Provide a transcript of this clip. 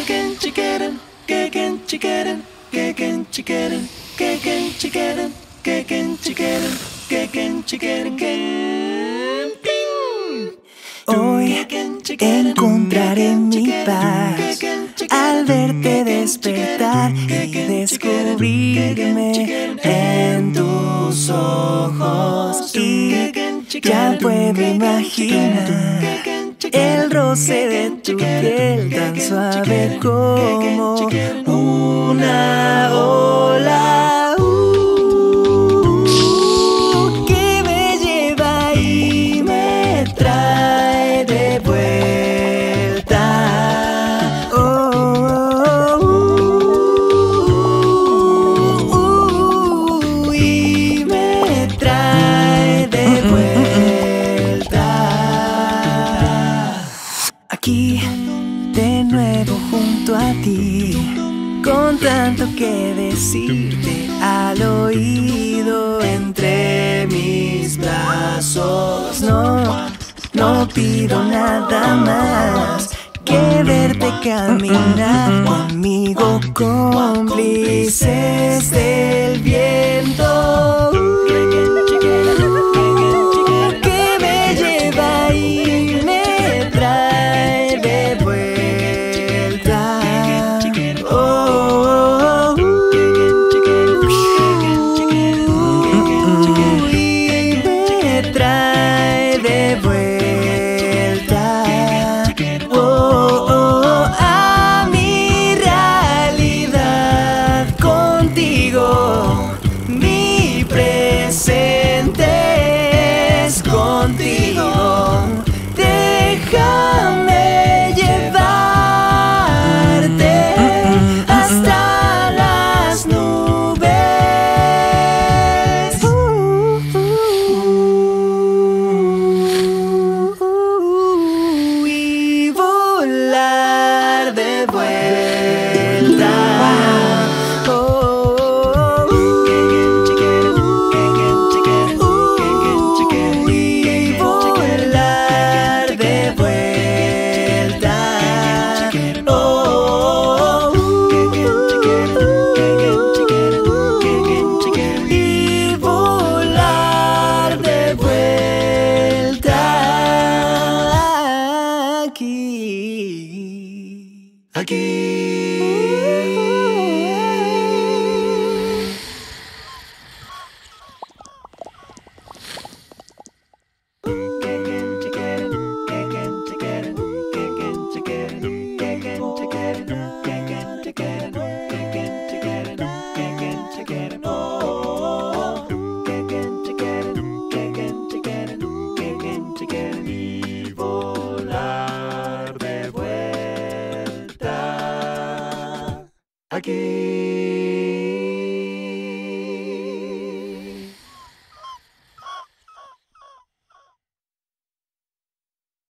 Hoy encontraré mi paz al verte despertar y descubrirme en tus ojos. Y ya puedo imaginar el roce de tu piel tan suave como una ola. Que me lleva y me trae de vuelta. Y me trae de vuelta. Aquí de nuevo junto a ti, con tanto que decirte al oído entre mis brazos. No pido nada más que verte caminar conmigo, cómplices del viento. Que me lleva y me trae de vuelta. Y me trae de vuelta a mi realidad contigo. Mi presente es contigo. Déjame llevarte hasta las nubes y volar de vuelta. Y volar de vuelta. Y volar de vuelta aquí. Y volar de vuelta aquí.